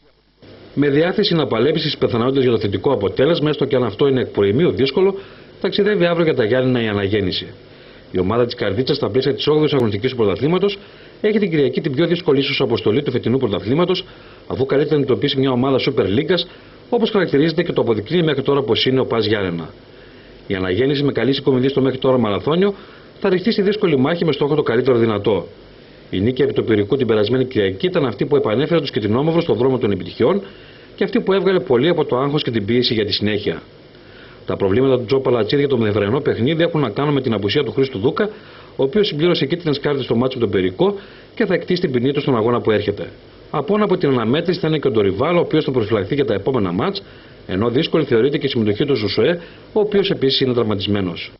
Με διάθεση να παλέψει στις πιθανότητες για το θετικό αποτέλεσμα, έστω και αν αυτό είναι εκ προημίου δύσκολο, ταξιδεύει αύριο για τα Γιάννηνα η Αναγέννηση. Η ομάδα της Καρδίτσας, στα πλαίσια της 8ης αγωνιστικής του πρωταθλήματος, έχει την Κυριακή την πιο δύσκολη ίσως αποστολή του φετινού πρωταθλήματος, αφού καλείται να αντιμετωπίσει μια ομάδα Super League, όπως χαρακτηρίζεται και το αποδεικνύει μέχρι τώρα πως είναι ο ΠΑΣ Γιάννενα. Η Αναγέννηση, με καλή συγκομιδή στο μέχρι τώρα μαραθώνιο, θα ρηχτεί στη δύσκολη μάχη με στόχο το καλύτερο δυνατό. Η νίκη επί του Πυρηνικού την περασμένη Κυριακή ήταν αυτή που επανέφερε τους Κιτρινόμαυρους στον δρόμο των επιτυχιών και αυτή που έβγαλε πολύ από το άγχος και την πίεση για τη συνέχεια. Τα προβλήματα του Τζο Παλατσίδη για το μεθεπρενό παιχνίδι έχουν να κάνουν με την απουσία του Χρήστου Δούκα, ο οποίος συμπλήρωσε κίτρινες κάρτες στο μάτσο με τον Περικό και θα εκτίσει την ποινή του στον αγώνα που έρχεται. Απόν από την αναμέτρηση θα είναι και ο Ντοριβάλ, ο οποίος θα προσφυλαχθεί για τα επόμενα μάτς, ενώ δύσκολη θεωρείται και η συμμετοχή του Ζουσουέ, ο οποίος επίσης είναι τραυματισμένος.